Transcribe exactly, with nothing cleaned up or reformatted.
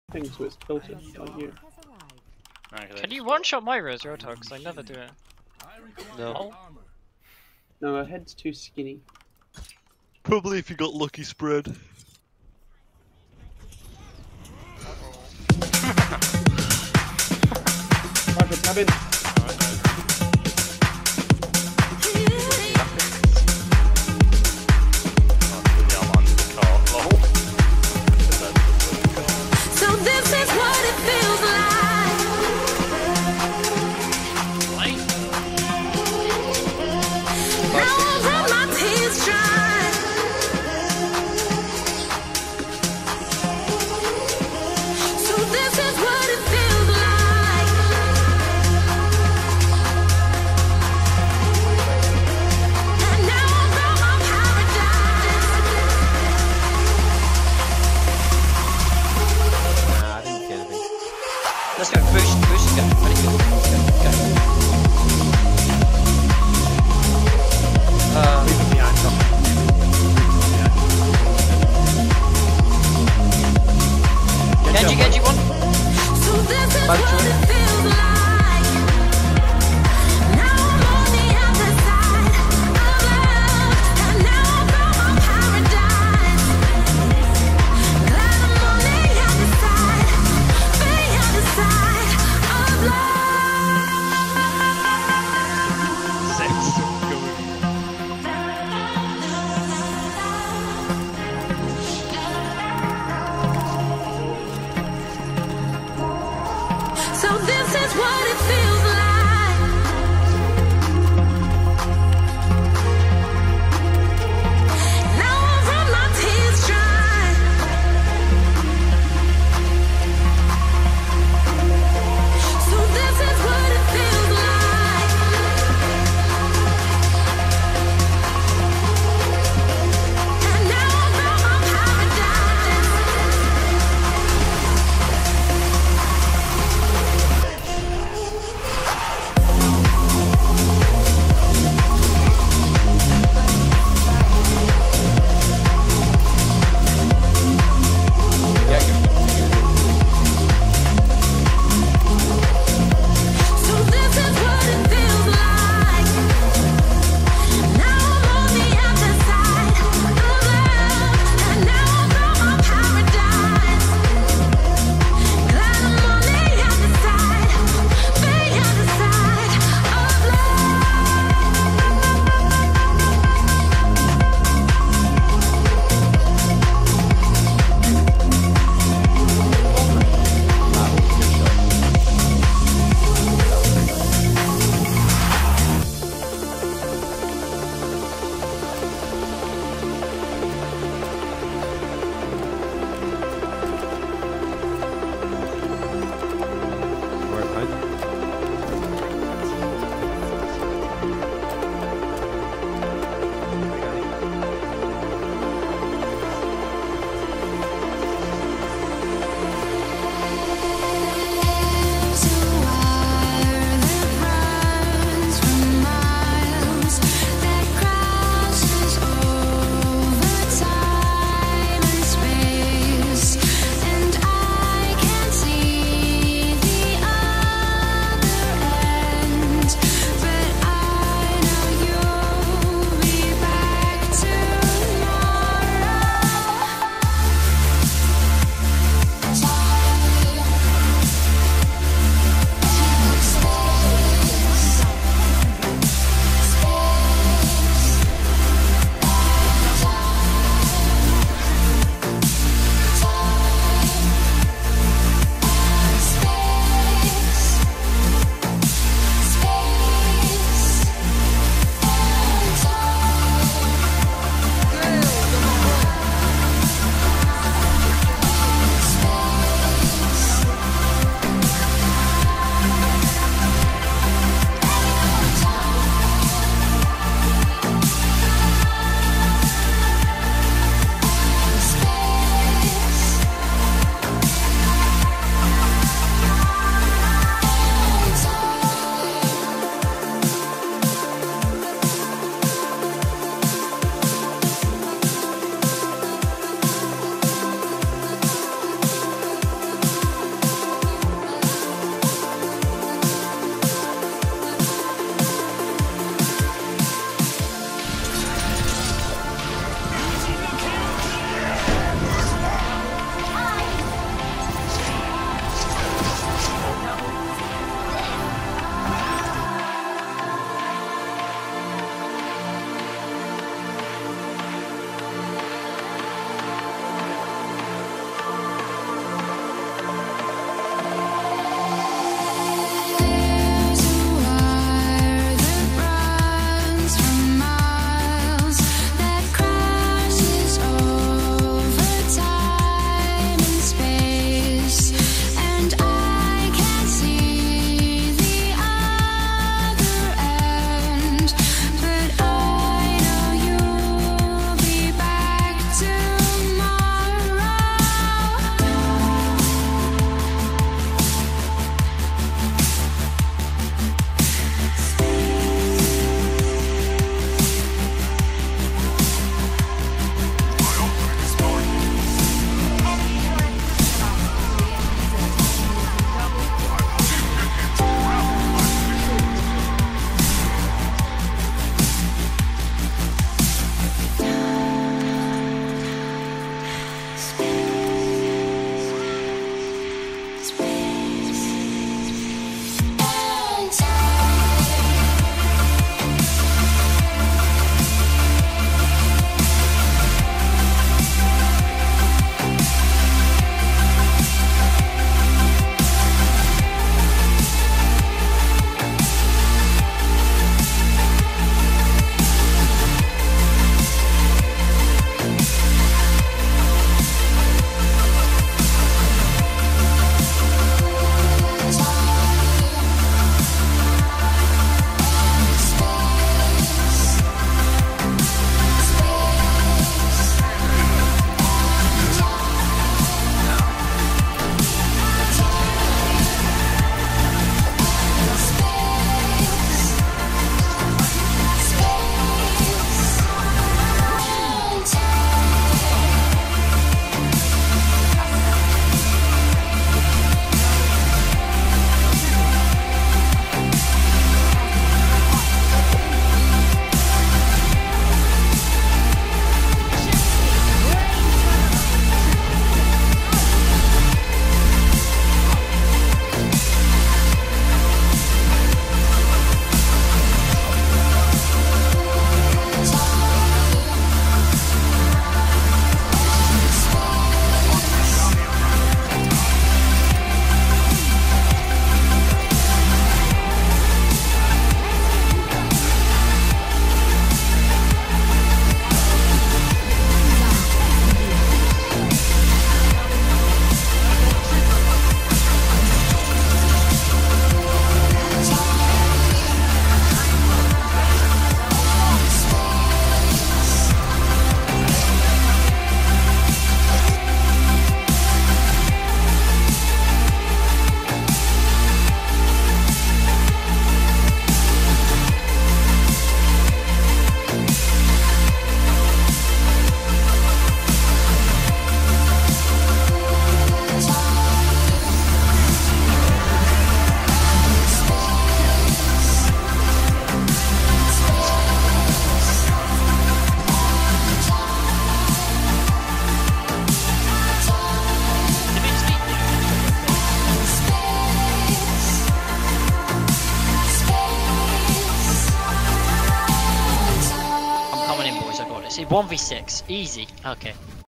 thing so it's tilted, like you. Can you one-shot my res Rotox? I never do it. No. Oh. No, her head's too skinny. Probably if you got lucky spread. Private cabin. So this is what it feels like. Now I've run my tears dry. So this is what it feels like. And now I've found my paradise. Nah, I didn't kill anything. Let's go, boost, boost, go, ready, go, go, go. Uh, Genji, Genji, one. So this is Back what to it feels like. Now I'm on the other side of love, and now I found my paradise. Glad I'm on the other side, the other side of love. Six. So this is what it feels like. Now I've run my tears dry. So this is what it feels like. And now I've found my paradise. See, one v six. Easy. Okay.